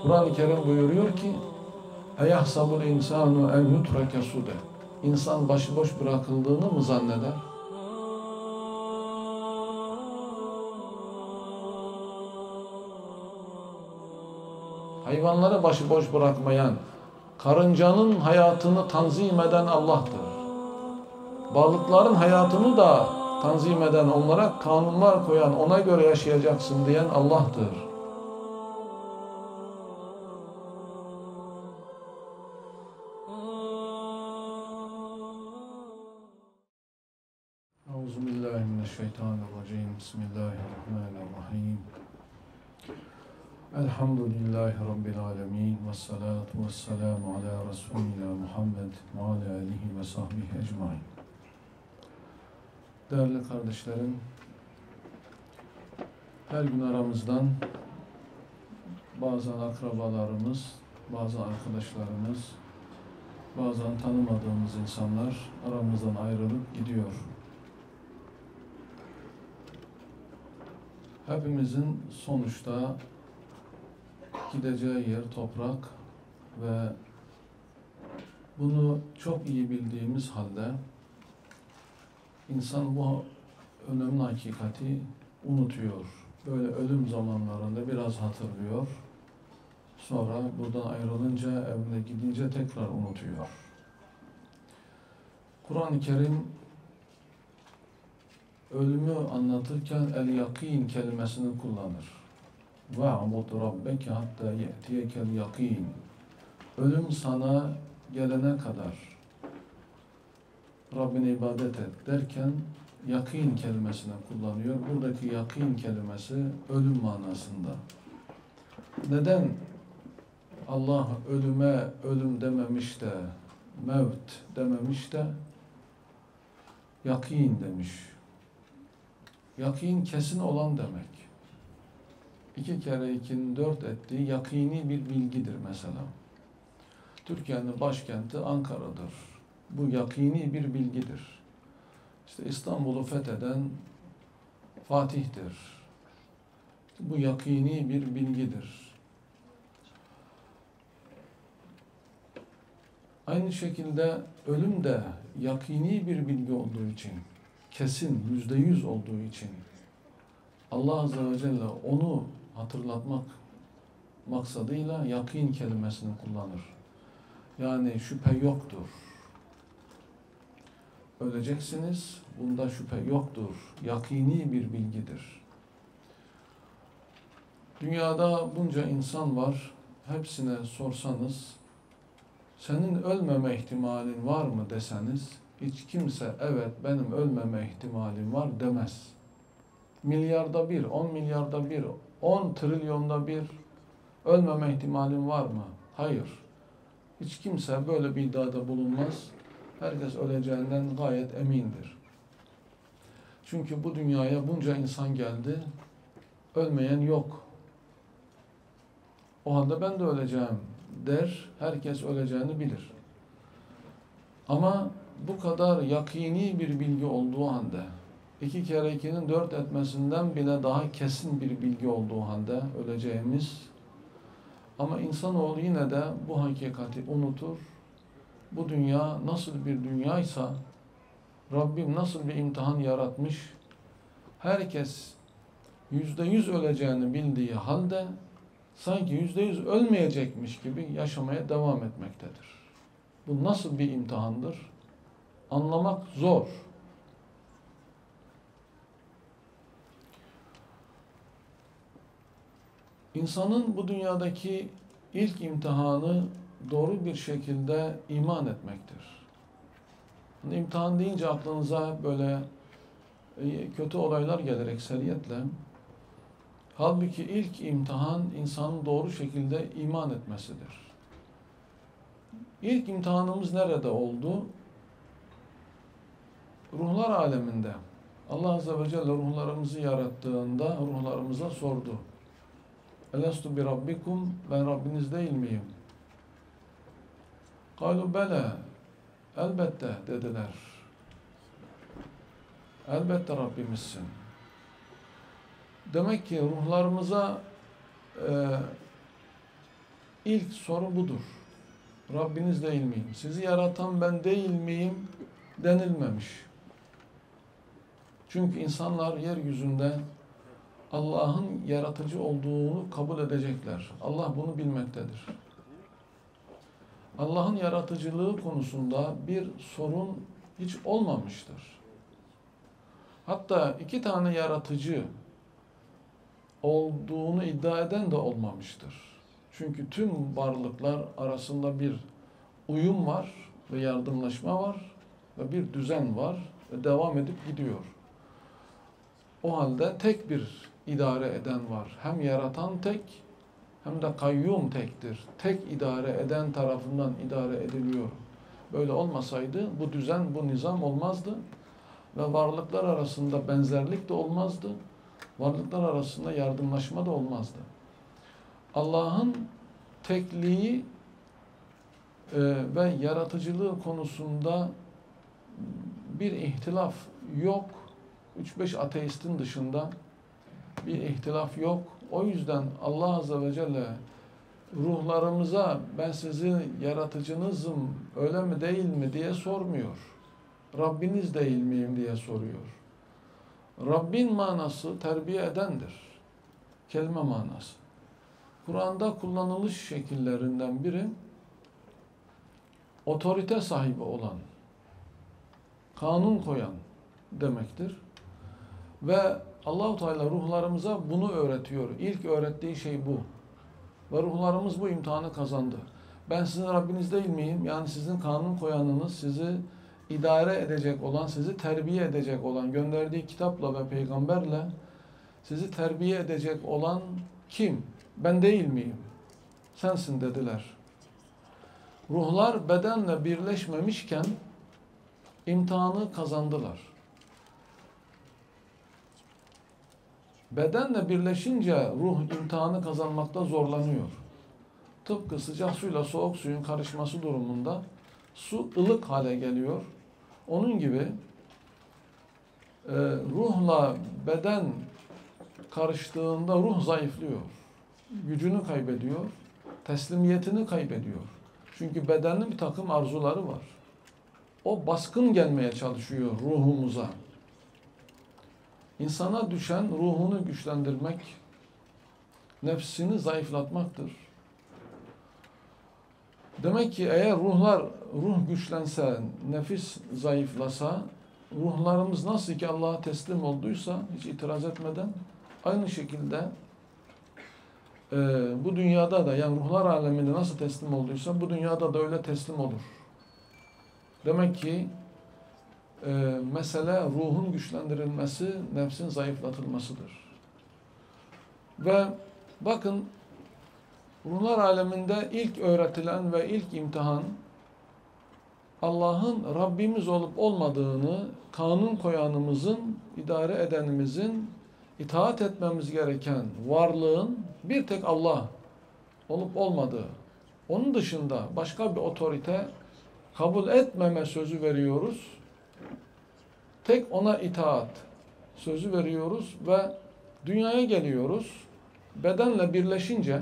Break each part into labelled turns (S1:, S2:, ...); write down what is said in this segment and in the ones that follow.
S1: Kur'an-ı Kerim buyuruyor ki اَيَحْسَبُ الْاِنْسَانُ اَنْ يُتْرَكَ سُدَ İnsan başıboş bırakıldığını mı zanneder? Hayvanları başıboş bırakmayan, karıncanın hayatını tanzim eden Allah'tır. Balıkların hayatını da tanzim eden, onlara kanunlar koyan, ona göre yaşayacaksın diyen Allah'tır. Euzubillahimineşşeytanirracim. Bismillahirrahmanirrahim. Elhamdülillahi Rabbil alemin. Vessalatu vesselamu ala Resulina Muhammed ve ala alihi ve sahbihi ecmain. Değerli kardeşlerim, her gün aramızdan bazen akrabalarımız, bazen arkadaşlarımız, bazen tanımadığımız insanlar aramızdan ayrılıp gidiyor. Hepimizin sonuçta gideceği yer toprak ve bunu çok iyi bildiğimiz halde insan bu önemli hakikati unutuyor. Böyle ölüm zamanlarında biraz hatırlıyor. Sonra buradan ayrılınca, evine gidince tekrar unutuyor. Kur'an-ı Kerim ölümü anlatırken el-yakin kelimesini kullanır. وَعْبُدْ رَبَّكَ حَتَّى يَأْتِيَكَ الْيَقِينَ Ölüm sana gelene kadar Rabbine ibadet et derken yakin kelimesini kullanıyor. Buradaki yakin kelimesi ölüm manasında. Neden Allah ölüme ölüm dememiş de mevt dememiş de yakin demiş? Yakin kesin olan demek. 2 kere 2'nin 4 ettiği yakini bir bilgidir mesela. Türkiye'nin başkenti Ankara'dır. Bu yakini bir bilgidir. İşte İstanbul'u fetheden Fatih'tir. Bu yakini bir bilgidir. Aynı şekilde ölüm de yakini bir bilgi olduğu için, kesin, %100 olduğu için Allah Azze ve Celle onu hatırlatmak maksadıyla yakin kelimesini kullanır. Yani şüphe yoktur. Öleceksiniz, bunda şüphe yoktur. Yakini bir bilgidir. Dünyada bunca insan var, hepsine sorsanız, senin ölmeme ihtimalin var mı deseniz, hiç kimse evet benim ölmeme ihtimalim var demez. Milyarda bir, 10 milyarda bir, 10 trilyonda bir ölmeme ihtimalin var mı? Hayır. Hiç kimse böyle bir iddiada bulunmaz. Herkes öleceğinden gayet emindir. Çünkü bu dünyaya bunca insan geldi, ölmeyen yok. O halde ben de öleceğim der, herkes öleceğini bilir. Ama bu kadar yakini bir bilgi olduğu halde, 2 kere 2'nin 4 etmesinden bile daha kesin bir bilgi olduğu halde öleceğimiz, ama insanoğlu yine de bu hakikati unutur. Bu dünya nasıl bir dünyaysa, Rabbim nasıl bir imtihan yaratmış, herkes %100 öleceğini bildiği halde sanki %100 ölmeyecekmiş gibi yaşamaya devam etmektedir. Bu nasıl bir imtihandır? Anlamak zor. İnsanın bu dünyadaki ilk imtihanı doğru bir şekilde iman etmektir. İmtihan deyince aklınıza böyle kötü olaylar gelir ekseriyetle. Halbuki ilk imtihan insanın doğru şekilde iman etmesidir. İlk imtihanımız nerede oldu? Ruhlar aleminde. Allah Azze ve Celle ruhlarımızı yarattığında ruhlarımıza sordu. Elestu bi rabbikum, ben Rabbiniz değil miyim? Kalu bele, elbette dediler. Elbette Rabbimizsin. Demek ki ruhlarımıza ilk soru budur. Rabbiniz değil miyim? Sizi yaratan ben değil miyim denilmemiş. Çünkü insanlar yeryüzünde Allah'ın yaratıcı olduğunu kabul edecekler. Allah bunu bilmektedir. Allah'ın yaratıcılığı konusunda bir sorun hiç olmamıştır. Hatta iki tane yaratıcı olduğunu iddia eden de olmamıştır. Çünkü tüm varlıklar arasında bir uyum var ve yardımlaşma var ve bir düzen var ve devam edip gidiyor. O halde tek bir idare eden var. Hem yaratan tek hem de kayyum tektir. Tek idare eden tarafından idare ediliyor. Böyle olmasaydı bu düzen, bu nizam olmazdı ve varlıklar arasında benzerlik de olmazdı. Varlıklar arasında yardımlaşma da olmazdı. Allah'ın tekliği ve yaratıcılığı konusunda bir ihtilaf yok. 3-5 ateistin dışında bir ihtilaf yok. O yüzden Allah Azze ve Celle ruhlarımıza ben sizin yaratıcınızım öyle mi değil mi diye sormuyor. Rabbiniz değil miyim diye soruyor. Rabbin manası terbiye edendir. Kelime manası. Kur'an'da kullanılış şekillerinden biri otorite sahibi olan, kanun koyan demektir. Ve Allah-u Teala ruhlarımıza bunu öğretiyor. İlk öğrettiği şey bu. Ve ruhlarımız bu imtihanı kazandı. Ben sizin Rabbiniz değil miyim? Yani sizin kanun koyanınız, sizi idare edecek olan, sizi terbiye edecek olan, gönderdiği kitapla ve peygamberle sizi terbiye edecek olan kim? Ben değil miyim? Sensin dediler. Ruhlar bedenle birleşmemişken imtihanı kazandılar. Bedenle birleşince ruh imtihanı kazanmakta zorlanıyor. Tıpkı sıcak suyla soğuk suyun karışması durumunda su ılık hale geliyor. Onun gibi ruhla beden karıştığında ruh zayıflıyor. Gücünü kaybediyor. Teslimiyetini kaybediyor. Çünkü bedenin bir takım arzuları var. O baskın gelmeye çalışıyor ruhumuza. İnsana düşen ruhunu güçlendirmek, nefsini zayıflatmaktır. Demek ki eğer ruh güçlense, nefis zayıflasa, ruhlarımız nasıl ki Allah'a teslim olduysa, hiç itiraz etmeden, aynı şekilde bu dünyada da, yani ruhlar aleminde nasıl teslim olduysa, bu dünyada da öyle teslim olur. Demek ki mesele ruhun güçlendirilmesi, nefsin zayıflatılmasıdır. Ve bakın, ruhlar aleminde ilk öğretilen ve ilk imtihan, Allah'ın Rabbimiz olup olmadığını, kanun koyanımızın, idare edenimizin, itaat etmemiz gereken varlığın bir tek Allah olup olmadığı. Onun dışında başka bir otorite kabul etmeme sözü veriyoruz. Tek ona itaat sözü veriyoruz ve dünyaya geliyoruz. Bedenle birleşince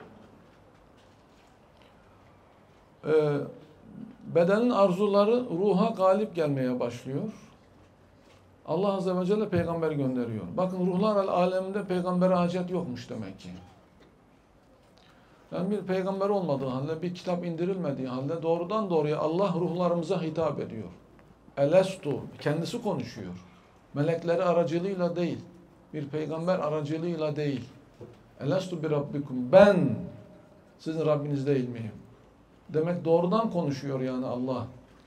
S1: bedenin arzuları ruha galip gelmeye başlıyor. Allah Azze ve Celle peygamber gönderiyor. Bakın ruhlar aleminde peygambere hacet yokmuş demek ki. Yani bir peygamber olmadığı halde, bir kitap indirilmediği halde doğrudan doğruya Allah ruhlarımıza hitap ediyor. Elestu, kendisi konuşuyor. Melekleri aracılığıyla değil, bir peygamber aracılığıyla değil. Elestu bi rabbikum, ben sizin Rabbiniz değil miyim? Demek doğrudan konuşuyor yani Allah.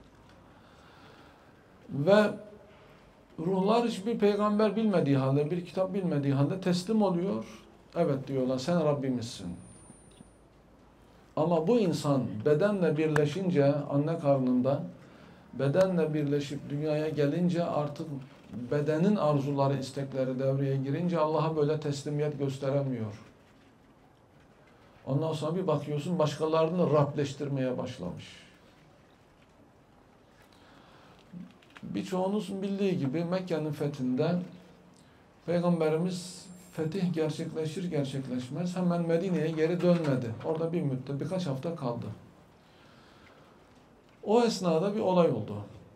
S1: Ve ruhlar hiçbir peygamber bilmediği halde, bir kitap bilmediği halde teslim oluyor. Evet diyorlar, sen Rabbimizsin. Ama bu insan bedenle birleşince, anne karnında, bedenle birleşip dünyaya gelince artık bedenin arzuları, istekleri devreye girince Allah'a böyle teslimiyet gösteremiyor. Ondan sonra bir bakıyorsun başkalarını Rableştirmeye başlamış. Birçoğunuzun bildiği gibi Mekke'nin fethinde Peygamberimiz fetih gerçekleşir gerçekleşmez hemen Medine'ye geri dönmedi. Orada bir müddet, birkaç hafta kaldı. O esnada bir olay oldu.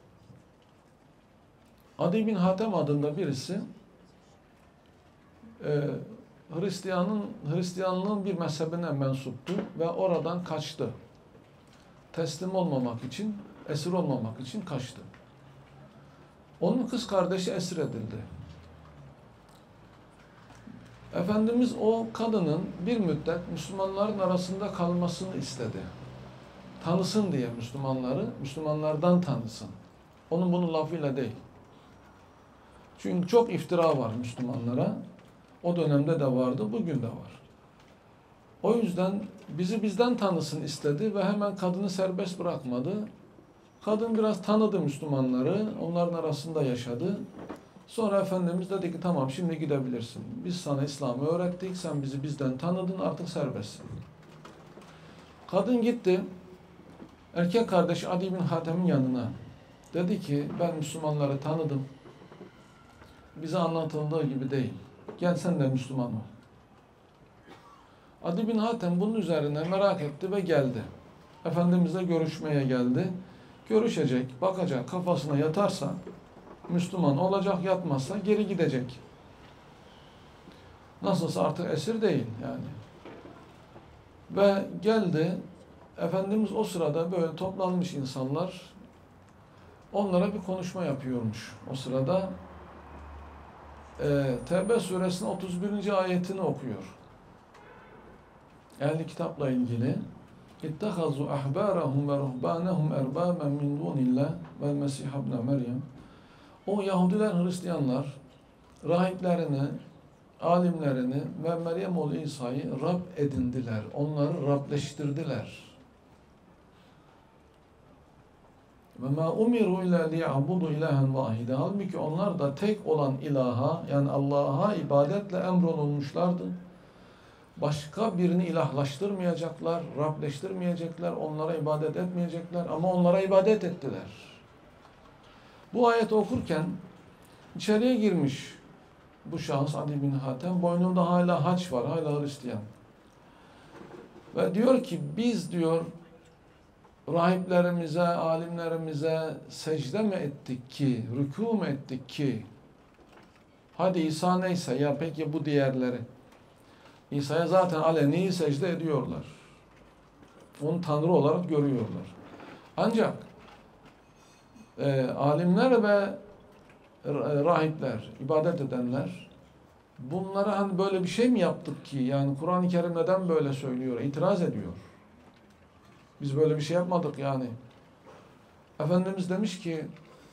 S1: Adi bin Hatem adında birisi Hristiyanlığın bir mezhebine mensuptu ve oradan kaçtı. Teslim olmamak için, esir olmamak için kaçtı. Onun kız kardeşi esir edildi. Efendimiz o kadının bir müddet Müslümanların arasında kalmasını istedi. Tanısın diye Müslümanları, Müslümanlardan tanısın. Onun bunun lafıyla değil. Çünkü çok iftira var Müslümanlara. O dönemde de vardı, bugün de var. O yüzden bizi bizden tanısın istedi ve hemen kadını serbest bırakmadı. Kadın biraz tanıdı Müslümanları, onların arasında yaşadı. Sonra Efendimiz dedi ki tamam şimdi gidebilirsin. Biz sana İslam'ı öğrettik, sen bizi bizden tanıdın, artık serbestsin. Kadın gitti, erkek kardeşi Adi bin Hatem'in yanına. Dedi ki ben Müslümanları tanıdım. Bize anlatıldığı gibi değil. Gel sen de Müslüman ol. Adi bin Hatem bunun üzerine merak etti ve geldi. Efendimizle görüşmeye geldi. Görüşecek, bakacak, kafasına yatarsa Müslüman olacak, yatmazsa geri gidecek. Nasılsa artık esir değil yani. Ve geldi, Efendimiz o sırada böyle toplanmış insanlar, onlara bir konuşma yapıyormuş o sırada. Tevbe suresinin 31. ayetini okuyor. Ehli kitapla ilgili. İttehazu ahbarahum ve ruhbanahum erbaben min dunillah vel mesih ibn Meryem. O Yahudiler, Hristiyanlar rahiplerini, alimlerini ve Meryem oğlu İsa'yı Rab edindiler. Onları Rableştirdiler. Ve ma umiru illa liya'budu ilahen vahide. Halbuki onlar da tek olan ilaha, yani Allah'a ibadetle emrolunmuşlardı. Başka birini ilahlaştırmayacaklar, Rableştirmeyecekler, onlara ibadet etmeyecekler ama onlara ibadet ettiler. Bu ayeti okurken içeriye girmiş bu şahıs Adi bin Hatem. Boynunda hala haç var, hala Hristiyan. Ve diyor ki biz diyor rahiplerimize, alimlerimize secde mi ettik ki, rükû mu ettik ki? Hadi İsa neyse ya peki bu diğerleri. İsa'ya zaten aleni secde ediyorlar. Onu Tanrı olarak görüyorlar. Ancak alimler ve rahipler, ibadet edenler bunlara hani böyle bir şey mi yaptık ki? Yani Kur'an-ı Kerim neden böyle söylüyor? İtiraz ediyor. Biz böyle bir şey yapmadık yani. Efendimiz demiş ki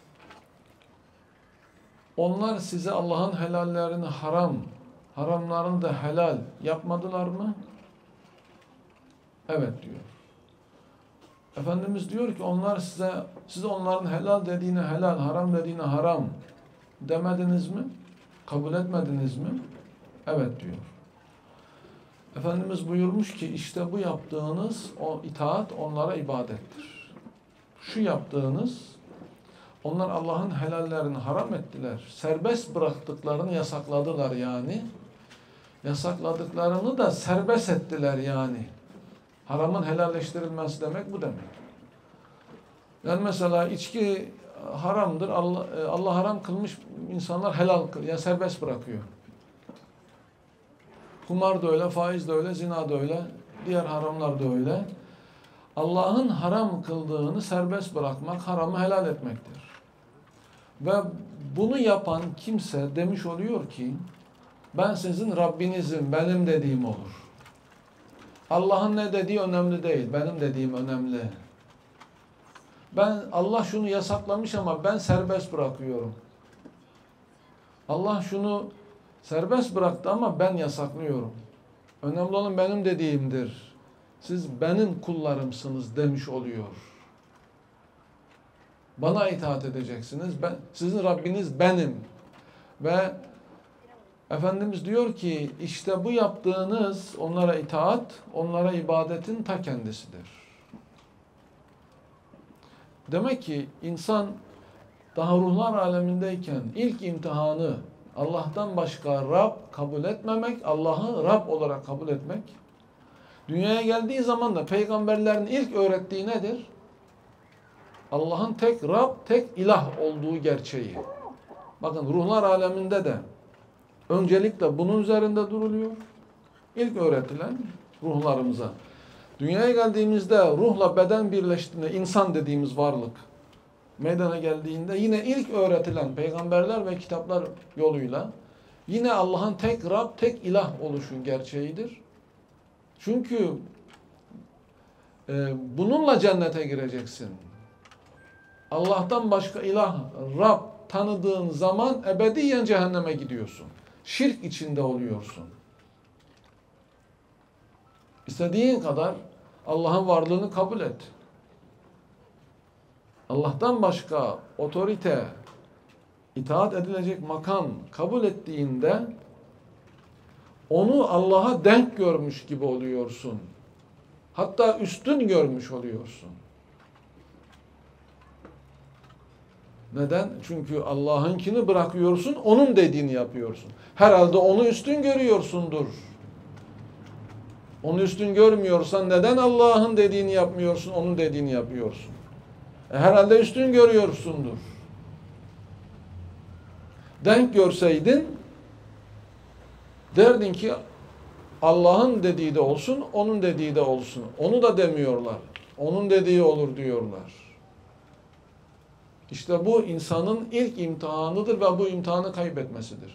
S1: onlar size Allah'ın helallerini haram, haramlarını da helal yapmadılar mı? Evet diyor. Efendimiz diyor ki onlar size onların helal dediğine helal, haram dediğine haram demediniz mi? Kabul etmediniz mi? Evet diyor. Efendimiz buyurmuş ki işte bu yaptığınız o itaat onlara ibadettir. Şu yaptığınız onlar Allah'ın helallerini haram ettiler. Serbest bıraktıklarını yasakladılar yani. Yasakladıklarını da serbest ettiler yani. Haramın helalleştirilmesi demek bu demek. Yani mesela içki haramdır. Allah haram kılmış, insanlar helal yani serbest bırakıyor. Kumar da öyle, faiz de öyle, zina da öyle, diğer haramlar da öyle. Allah'ın haram kıldığını serbest bırakmak, haramı helal etmektir. Ve bunu yapan kimse demiş oluyor ki, ben sizin Rabbinizim, benim dediğim olur. Allah'ın ne dediği önemli değil, benim dediğim önemli. Allah şunu yasaklamış ama ben serbest bırakıyorum. Allah şunu serbest bıraktı ama ben yasaklıyorum. Önemli olan benim dediğimdir. Siz benim kullarımsınız demiş oluyor. Bana itaat edeceksiniz. Sizin Rabbiniz benim. Ve Efendimiz diyor ki işte bu yaptığınız onlara itaat, onlara ibadetin ta kendisidir. Demek ki insan daha ruhlar alemindeyken ilk imtihanı Allah'tan başka Rab kabul etmemek, Allah'ı Rab olarak kabul etmek. Dünyaya geldiği zaman da peygamberlerin ilk öğrettiği nedir? Allah'ın tek Rab, tek ilah olduğu gerçeği. Bakın ruhlar aleminde de öncelikle bunun üzerinde duruluyor. İlk öğretilen ruhlarımıza. Dünyaya geldiğimizde ruhla beden birleştiğinde insan dediğimiz varlık meydana geldiğinde yine ilk öğretilen peygamberler ve kitaplar yoluyla yine Allah'ın tek Rab, tek ilah oluşun gerçeğidir. Çünkü bununla cennete gireceksin. Allah'tan başka ilah, Rab tanıdığın zaman ebediyen cehenneme gidiyorsun. Şirk içinde oluyorsun. İstediğin kadar Allah'ın varlığını kabul et. Allah'tan başka otorite, itaat edilecek makam kabul ettiğinde onu Allah'a denk görmüş gibi oluyorsun. Hatta üstün görmüş oluyorsun. Neden? Çünkü Allah'ınkini bırakıyorsun, onun dediğini yapıyorsun. Herhalde onu üstün görüyorsundur. Onu üstün görmüyorsan neden Allah'ın dediğini yapmıyorsun, onun dediğini yapıyorsun? Herhalde üstün görüyorsundur. Denk görseydin derdin ki Allah'ın dediği de olsun, onun dediği de olsun. Onu da demiyorlar. Onun dediği olur diyorlar. İşte bu insanın ilk imtihanıdır ve bu imtihanı kaybetmesidir.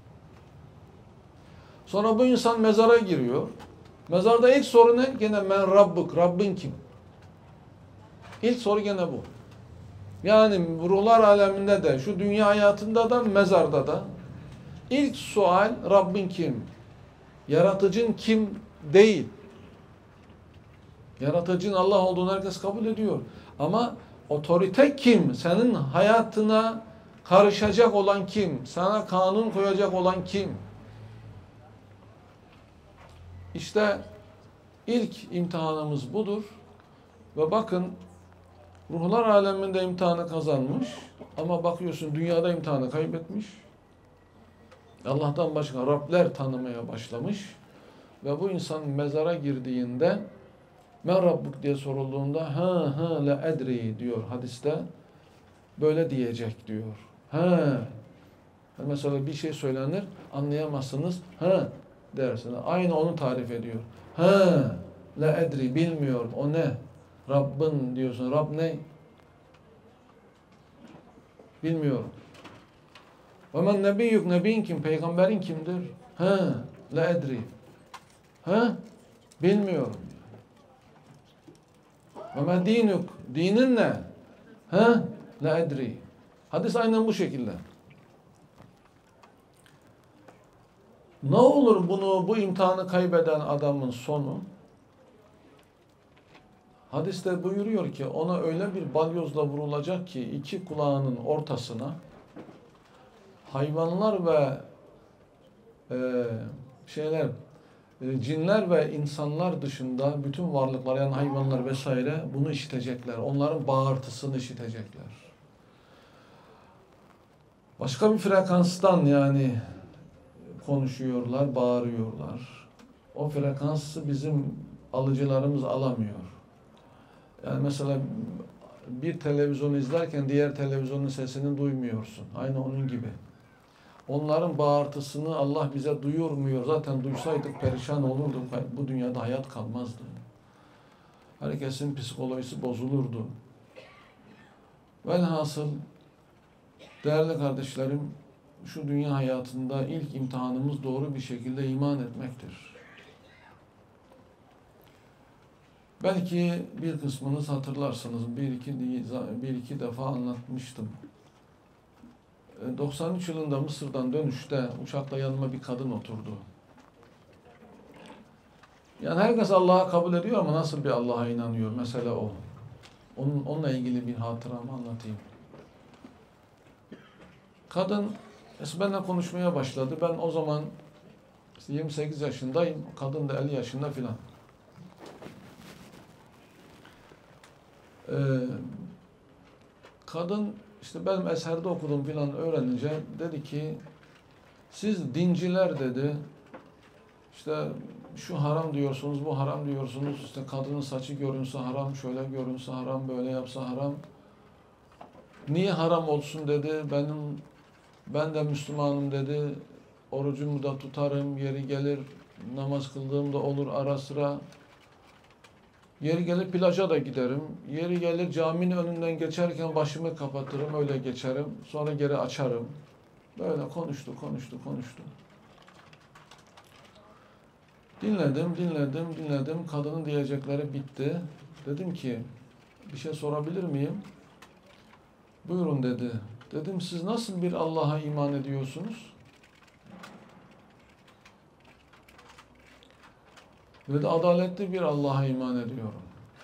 S1: Sonra bu insan mezara giriyor. Mezarda ilk soru ne? Gene men Rabbuk, Rabbin kim? İlk soru gene bu. Yani ruhlar aleminde de, şu dünya hayatında da, mezarda da ilk sual Rabbin kim? Yaratıcın kim? Değil. Yaratıcın Allah olduğunu herkes kabul ediyor. Ama otorite kim? Senin hayatına karışacak olan kim? Sana kanun koyacak olan kim? İşte ilk imtihanımız budur. Ve bakın ruhlar aleminde imtihanı kazanmış ama bakıyorsun dünyada imtihanı kaybetmiş. Allah'tan başka Rabler tanımaya başlamış ve bu insan mezara girdiğinde men Rabbuk diye sorulduğunda ha la edri diyor hadiste, böyle diyecek diyor. Mesela bir şey söylenir anlayamazsınız, dersiniz. Aynı onu tarif ediyor. La edri, bilmiyorum o ne? Rabbin diyorsun. Rab ne? Bilmiyorum. Ve men nebiyyuk, nebin kim? Peygamberin kimdir? La edri. Bilmiyorum. Ve men dinuk, dinin ne? La edri. Hadis aynen bu şekilde. Ne olur bu imtihanı kaybeden adamın sonu? Hadiste buyuruyor ki ona öyle bir balyozla vurulacak ki iki kulağının ortasına hayvanlar ve cinler ve insanlar dışında bütün varlıklar yani hayvanlar vesaire bunu işitecekler. Onların bağırtısını işitecekler. Başka bir frekanstan yani konuşuyorlar, bağırıyorlar. O frekansı bizim alıcılarımız alamıyor. Yani mesela bir televizyonu izlerken diğer televizyonun sesini duymuyorsun. Aynı onun gibi. Onların bağırtısını Allah bize duyurmuyor. Zaten duysaydık perişan olurduk. Bu dünyada hayat kalmazdı. Herkesin psikolojisi bozulurdu. Velhasıl değerli kardeşlerim, şu dünya hayatında ilk imtihanımız doğru bir şekilde iman etmektir. Belki bir kısmınız hatırlarsınız. Bir iki defa anlatmıştım. 93 yılında Mısır'dan dönüşte uçakla yanıma bir kadın oturdu. Yani herkes Allah'a kabul ediyor ama nasıl bir Allah'a inanıyor? Mesela o. Onunla ilgili bir hatıramı anlatayım. Kadın benimle konuşmaya başladı. Ben o zaman 28 yaşındayım. Kadın da 50 yaşında filan. Kadın işte benim eserde okudum filan öğrenince dedi ki siz dinciler dedi, işte şu haram diyorsunuz, bu haram diyorsunuz, işte kadının saçı görünse haram, şöyle görünse haram, böyle yapsa haram. Niye haram olsun dedi, ben de Müslümanım dedi, orucumu da tutarım, yeri gelir namaz kıldığımda olur ara sıra. Yeri gelir plaja da giderim, yeri gelir caminin önünden geçerken başımı kapatırım, öyle geçerim, sonra geri açarım. Böyle konuştu. Dinledim. Kadının diyecekleri bitti. Dedim ki, bir şey sorabilir miyim? Buyurun dedi. Dedim, siz nasıl bir Allah'a iman ediyorsunuz? Dedi, adaletli bir Allah'a iman ediyorum.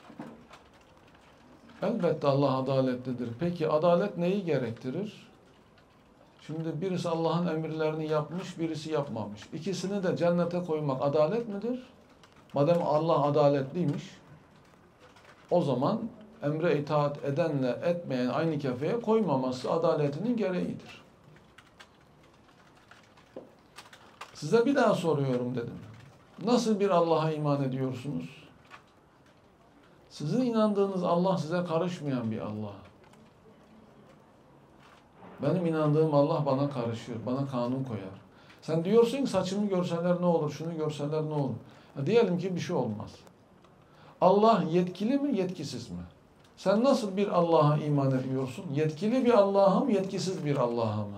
S1: Elbette Allah adaletlidir. Peki adalet neyi gerektirir? Şimdi birisi Allah'ın emirlerini yapmış, birisi yapmamış. İkisini de cennete koymak adalet midir? Madem Allah adaletliymiş, o zaman emre itaat edenle etmeyen aynı kefeye koymaması adaletinin gereğidir. Size bir daha soruyorum dedim. Nasıl bir Allah'a iman ediyorsunuz? Sizin inandığınız Allah size karışmayan bir Allah. Benim inandığım Allah bana karışır, bana kanun koyar. Sen diyorsun ki saçımı görseler ne olur, şunu görseler ne olur? Diyelim ki bir şey olmaz. Allah yetkili mi, yetkisiz mi? Sen nasıl bir Allah'a iman ediyorsun? Yetkili bir Allah'a mı, yetkisiz bir Allah'a mı?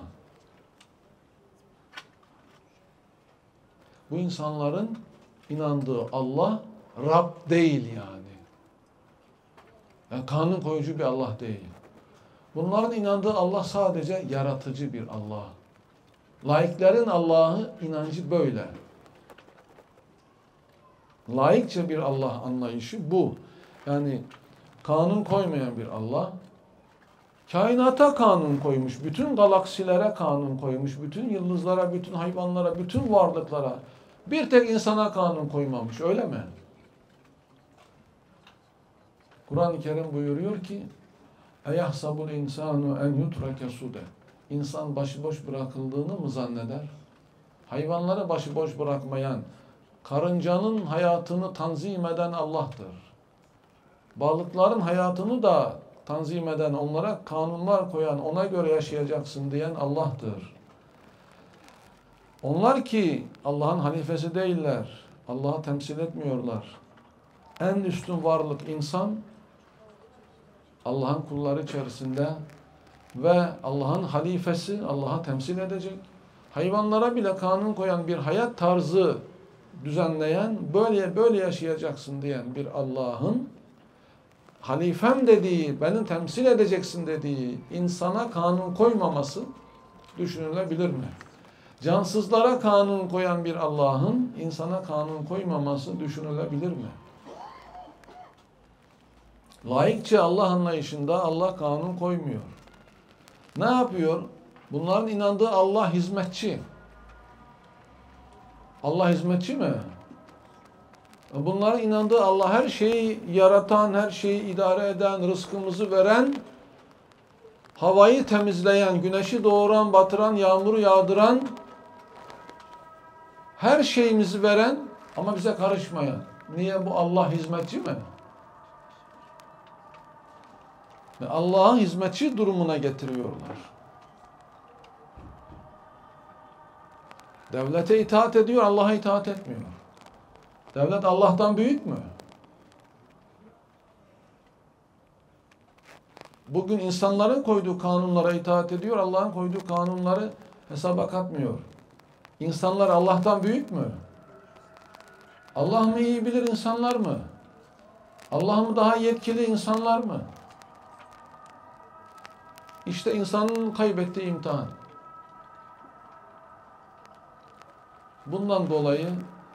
S1: Bu insanların inandığı Allah Rab değil yani. Yani kanun koyucu bir Allah değil. Bunların inandığı Allah sadece yaratıcı bir Allah. Laiklerin Allah'ı inancı böyle. Laikçe bir Allah anlayışı bu. Yani kanun koymayan bir Allah. Kainata kanun koymuş, bütün galaksilere kanun koymuş, bütün yıldızlara, bütün hayvanlara, bütün varlıklara. Bir tek insana kanun koymamış, öyle mi? Kur'an-ı Kerim buyuruyor ki اَيَحْسَبُ الْاِنْسَانُ اَنْ يُتْرَكَ سُدَ İnsan başıboş bırakıldığını mı zanneder? Hayvanları başıboş bırakmayan, karıncanın hayatını tanzim eden Allah'tır. Balıkların hayatını da tanzim eden, onlara kanunlar koyan, ona göre yaşayacaksın diyen Allah'tır. Onlar ki Allah'ın halifesi değiller, Allah'ı temsil etmiyorlar. En üstün varlık insan, Allah'ın kulları içerisinde ve Allah'ın halifesi, Allah'ı temsil edecek. Hayvanlara bile kanun koyan bir hayat tarzı düzenleyen, böyle yaşayacaksın diyen bir Allah'ın halifem dediği, beni temsil edeceksin dediği insana kanun koymaması düşünülebilir mi? Cansızlara kanun koyan bir Allah'ın insana kanun koymaması düşünülebilir mi? Laikçe Allah anlayışında Allah kanun koymuyor. Ne yapıyor? Bunların inandığı Allah hizmetçi. Allah hizmetçi mi? Bunların inandığı Allah her şeyi yaratan, her şeyi idare eden, rızkımızı veren, havayı temizleyen, güneşi doğuran, batıran, yağmuru yağdıran, her şeyimizi veren ama bize karışmayan. Niye bu Allah hizmetçi mi? Allah'ın hizmetçi durumuna getiriyorlar. Devlete itaat ediyor, Allah'a itaat etmiyor. Devlet Allah'tan büyük mü? Bugün insanların koyduğu kanunlara itaat ediyor, Allah'ın koyduğu kanunları hesaba katmıyor. İnsanlar Allah'tan büyük mü? Allah mı iyi bilir, insanlar mı? Allah mı daha yetkili, insanlar mı? İşte insanın kaybettiği imtihan. Bundan dolayı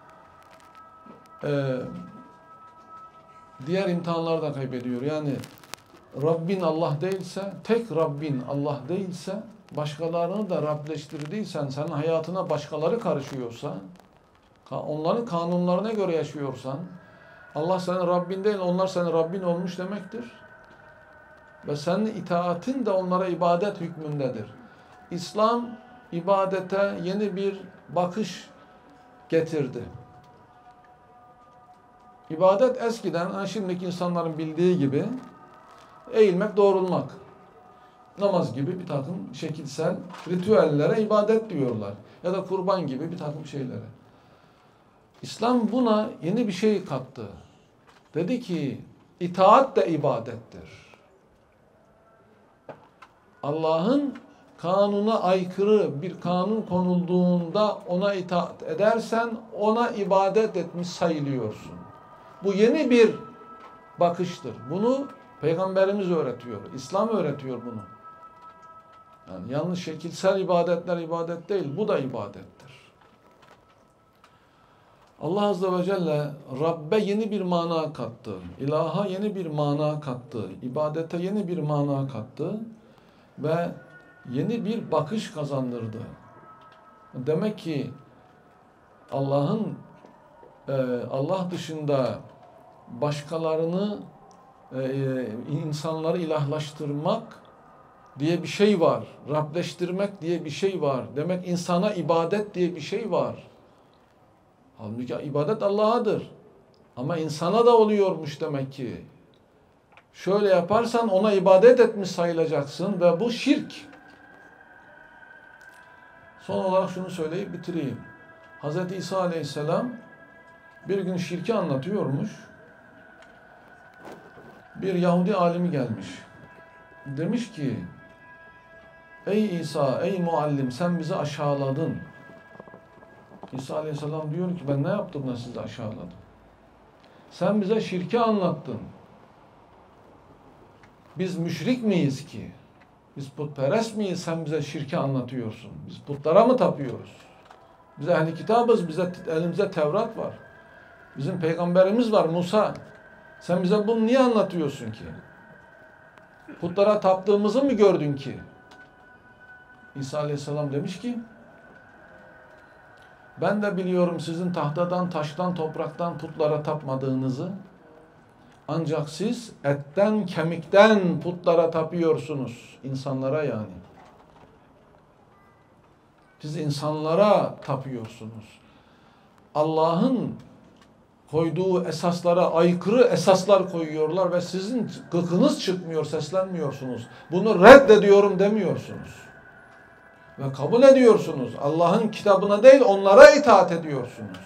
S1: diğer imtihanları da kaybediyor. Yani Rabbin Allah değilse, tek Rabbin Allah değilse, başkalarını da Rableştirdiysen, senin hayatına başkaları karışıyorsa, onların kanunlarına göre yaşıyorsan, Allah senin Rabbin değil, onlar senin Rabbin olmuş demektir. Ve senin itaatin de onlara ibadet hükmündedir. İslam ibadete yeni bir bakış getirdi. İbadet eskiden, şimdiki insanların bildiği gibi eğilmek, doğrulmak. Namaz gibi bir takım şekilsel ritüellere ibadet diyorlar. Ya da kurban gibi bir takım şeylere. İslam buna yeni bir şey kattı. Dedi ki itaat de ibadettir. Allah'ın kanuna aykırı bir kanun konulduğunda ona itaat edersen ona ibadet etmiş sayılıyorsun. Bu yeni bir bakıştır. Bunu Peygamberimiz öğretiyor. İslam öğretiyor bunu. Yani yanlış şekilsel ibadetler ibadet değil. Bu da ibadettir. Allah Azze ve Celle Rabbe yeni bir mana kattı. İlaha yeni bir mana kattı. İbadete yeni bir mana kattı. Ve yeni bir bakış kazandırdı. Demek ki Allah dışında başkalarını insanları ilahlaştırmak diye bir şey var. Rableştirmek diye bir şey var. Demek insana ibadet diye bir şey var. Halbuki ibadet Allah'adır. Ama insana da oluyormuş demek ki. Şöyle yaparsan ona ibadet etmiş sayılacaksın ve bu şirk. Son olarak şunu söyleyip bitireyim. Hz. İsa Aleyhisselam bir gün şirki anlatıyormuş. Bir Yahudi alimi gelmiş. Demiş ki ey İsa, ey muallim sen bizi aşağıladın. İsa Aleyhisselam diyor ki ben ne yaptım da sizi aşağıladım? Sen bize şirki anlattın. Biz müşrik miyiz ki? Biz putperest miyiz? Sen bize şirki anlatıyorsun. Biz putlara mı tapıyoruz? Biz ehli kitabız. Elimizde Tevrat var. Bizim peygamberimiz var Musa. Sen bize bunu niye anlatıyorsun ki? Putlara taptığımızı mı gördün ki? İsa Aleyhisselam demiş ki ben de biliyorum sizin tahtadan, taştan, topraktan putlara tapmadığınızı. Ancak siz etten, kemikten putlara tapıyorsunuz. İnsanlara yani. Siz insanlara tapıyorsunuz. Allah'ın koyduğu esaslara aykırı esaslar koyuyorlar ve sizin gıkınız çıkmıyor, seslenmiyorsunuz. Bunu reddediyorum demiyorsunuz. Ve kabul ediyorsunuz. Allah'ın kitabına değil onlara itaat ediyorsunuz.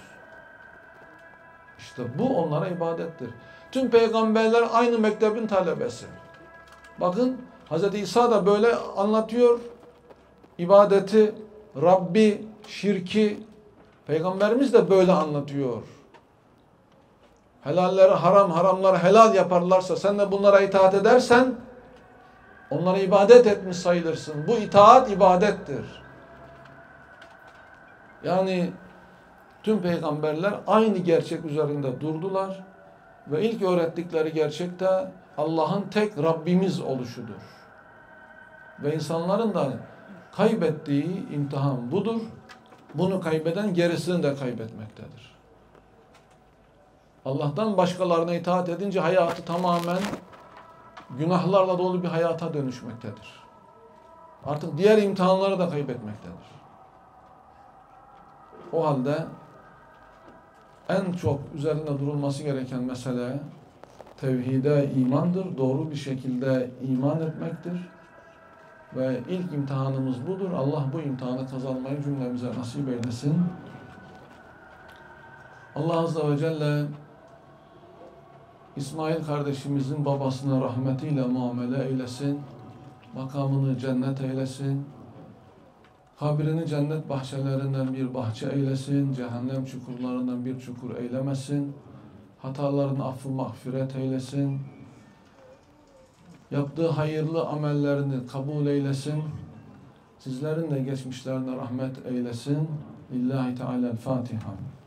S1: İşte bu onlara ibadettir. Tüm peygamberler aynı mektebin talebesi. Bakın Hz. İsa da böyle anlatıyor. İbadeti, Rabbi, şirki. Peygamberimiz de böyle anlatıyor. Helalleri haram, haramları helal yaparlarsa sen de bunlara itaat edersen onlara ibadet etmiş sayılırsın. Bu itaat ibadettir. Yani tüm peygamberler aynı gerçek üzerinde durdular. Ve ilk öğrettikleri gerçek de Allah'ın tek Rabbimiz oluşudur. Ve insanların da kaybettiği imtihan budur. Bunu kaybeden gerisini de kaybetmektedir. Allah'tan başkalarına itaat edince hayatı tamamen günahlarla dolu bir hayata dönüşmektedir. Artık diğer imtihanları da kaybetmektedir. O halde en çok üzerinde durulması gereken mesele tevhide imandır. Doğru bir şekilde iman etmektir. Ve ilk imtihanımız budur. Allah bu imtihanı kazanmayı cümlemize nasip eylesin. Allah Azze ve Celle İsmail kardeşimizin babasına rahmetiyle muamele eylesin. Makamını cennet eylesin. Kabrini cennet bahçelerinden bir bahçe eylesin. Cehennem çukurlarından bir çukur eylemesin. Hatalarını affı mağfiret eylesin. Yaptığı hayırlı amellerini kabul eylesin. Sizlerin de geçmişlerine rahmet eylesin. Lillahi Teala'l-Fatiha.